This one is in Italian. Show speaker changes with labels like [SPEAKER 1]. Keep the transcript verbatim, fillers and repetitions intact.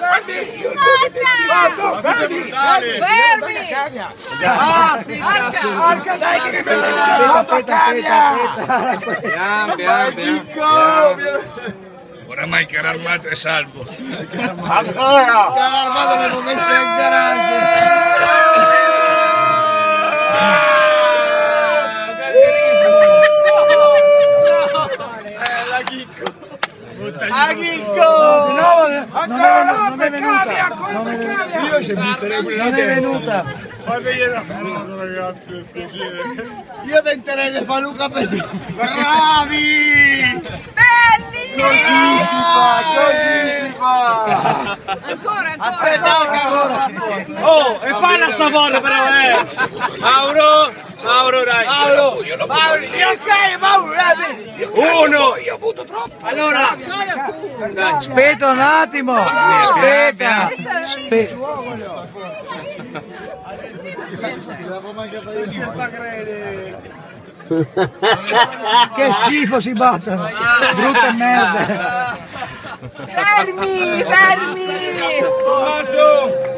[SPEAKER 1] Fermi!
[SPEAKER 2] Fermi!
[SPEAKER 1] Ah, sì, grazie! Porca dai che bella! L'auto cambia!
[SPEAKER 3] Pian, pian, pian.
[SPEAKER 4] Oramai Carro Armato è salvo.
[SPEAKER 1] Ancora! Carro Armato l'avevo messa in garage!
[SPEAKER 3] A Chicco!
[SPEAKER 1] Di nuovo,
[SPEAKER 2] Ancora no,
[SPEAKER 1] non
[SPEAKER 2] per
[SPEAKER 1] è venuta!
[SPEAKER 2] cavia, ancora per cavia!
[SPEAKER 4] Io ci butterei pure la
[SPEAKER 1] Non è
[SPEAKER 4] testa.
[SPEAKER 1] venuta!
[SPEAKER 4] Fategli una foto ragazzi, per piacere.
[SPEAKER 1] Io tenterei di fare Luca Pedro!
[SPEAKER 4] Bravi!
[SPEAKER 2] Belli!
[SPEAKER 3] Così si fa, così si fa!
[SPEAKER 2] Ancora, ancora!
[SPEAKER 3] Aspetta, ancora!
[SPEAKER 4] Oh, e falla sta foto però, eh! Mauro! Mauro, dai!
[SPEAKER 3] Mauro! Mauro! Io ok, Mauro! dai.
[SPEAKER 4] Uno! Io ho avuto troppo! Allora!
[SPEAKER 1] Aspetta un attimo! Aspetta! Aspetta!
[SPEAKER 4] Non c'è sta crede!
[SPEAKER 1] Che schifo si baciano! Brutta merda!
[SPEAKER 2] Fermi, fermi!
[SPEAKER 3] Tommaso!